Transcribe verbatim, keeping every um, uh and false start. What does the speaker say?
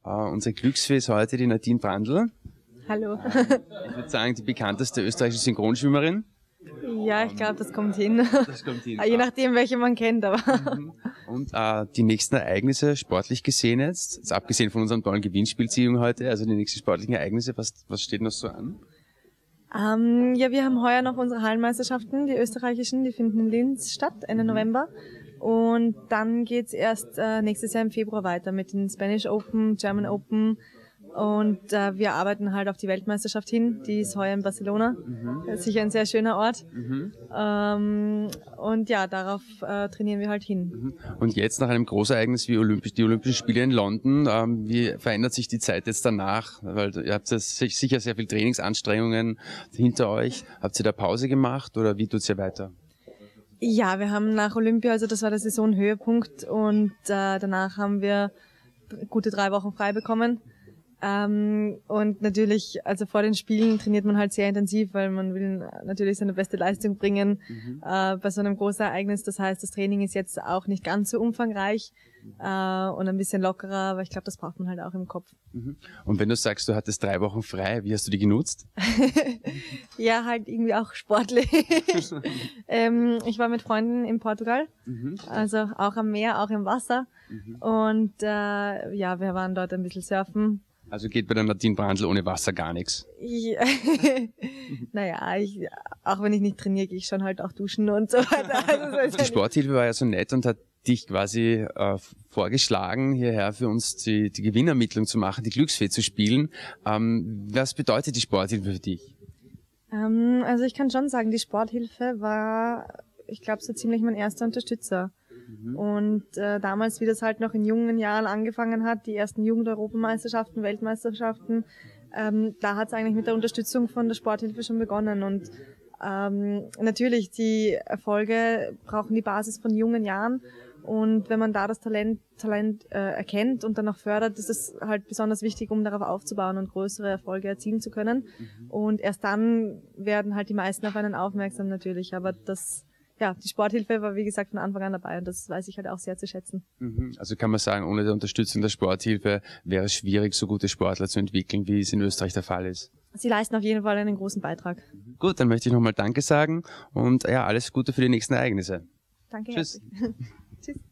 Uh, unsere Glücksfee ist heute die Nadine Brandl. Hallo. Uh, ich würde sagen, die bekannteste österreichische Synchronschwimmerin. Ja, ich glaube, das kommt hin. Das kommt hin. Je nachdem, welche man kennt, aber. Und uh, die nächsten Ereignisse sportlich gesehen jetzt, jetzt abgesehen von unserem tollen Gewinnspielziehung heute, also die nächsten sportlichen Ereignisse, was, was steht noch so an? Ähm, ja, wir haben heuer noch unsere Hallenmeisterschaften, die österreichischen, die finden in Linz statt, Ende November. Und dann geht's erst äh, nächstes Jahr im Februar weiter mit den Spanish Open, German Open. Und äh, wir arbeiten halt auf die Weltmeisterschaft hin, die ist heuer in Barcelona. Mhm. Das ist sicher ein sehr schöner Ort. Mhm. Ähm, und ja, darauf äh, trainieren wir halt hin. Mhm. Und jetzt nach einem Großereignis wie Olympisch, die Olympischen Spiele in London, ähm, wie verändert sich die Zeit jetzt danach? Weil ihr habt jetzt sicher sehr viel Trainingsanstrengungen hinter euch. Habt ihr da Pause gemacht oder wie tut's ihr weiter? Ja, wir haben nach Olympia, also das war der Saisonhöhepunkt und äh, danach haben wir gute drei Wochen frei bekommen. Ähm, und natürlich, also vor den Spielen trainiert man halt sehr intensiv, weil man will natürlich seine beste Leistung bringen mhm. äh, bei so einem großen Ereignis. Das heißt, das Training ist jetzt auch nicht ganz so umfangreich äh, und ein bisschen lockerer, aber ich glaube, das braucht man halt auch im Kopf. Mhm. Und wenn du sagst, du hattest drei Wochen frei, wie hast du die genutzt? Ja, halt irgendwie auch sportlich. ähm, ich war mit Freunden in Portugal, mhm. also auch am Meer, auch im Wasser mhm. und äh, ja, wir waren dort ein bisschen surfen. Also geht bei der Nadine Brandl ohne Wasser gar nichts? Ja. Naja, ich, auch wenn ich nicht trainiere, gehe ich schon halt auch duschen und so weiter. Also die Sporthilfe war ja so nett und hat dich quasi äh, vorgeschlagen, hierher für uns die, die Gewinnermittlung zu machen, die Glücksfee zu spielen. Ähm, was bedeutet die Sporthilfe für dich? Ähm, also ich kann schon sagen, die Sporthilfe war, ich glaube, so ziemlich mein erster Unterstützer. Und äh, damals, wie das halt noch in jungen Jahren angefangen hat, die ersten Jugend-Europameisterschaften, Weltmeisterschaften, ähm, da hat es eigentlich mit der Unterstützung von der Sporthilfe schon begonnen. Und ähm, natürlich, die Erfolge brauchen die Basis von jungen Jahren. Und wenn man da das Talent, Talent äh, erkennt und dann auch fördert, ist es halt besonders wichtig, um darauf aufzubauen und größere Erfolge erzielen zu können. Mhm. Und erst dann werden halt die meisten auf einen aufmerksam natürlich. Aber das Ja, die Sporthilfe war wie gesagt von Anfang an dabei und das weiß ich halt auch sehr zu schätzen. Also kann man sagen, ohne die Unterstützung der Sporthilfe wäre es schwierig, so gute Sportler zu entwickeln, wie es in Österreich der Fall ist. Sie leisten auf jeden Fall einen großen Beitrag. Gut, dann möchte ich nochmal Danke sagen und ja, alles Gute für die nächsten Ereignisse. Danke. Tschüss. Tschüss.